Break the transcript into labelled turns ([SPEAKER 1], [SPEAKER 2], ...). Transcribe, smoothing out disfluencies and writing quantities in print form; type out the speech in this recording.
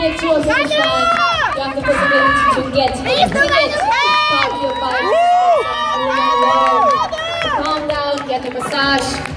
[SPEAKER 1] minute to a finish line. You have the possibility to get a ticket, park your bike, calm down, get a massage.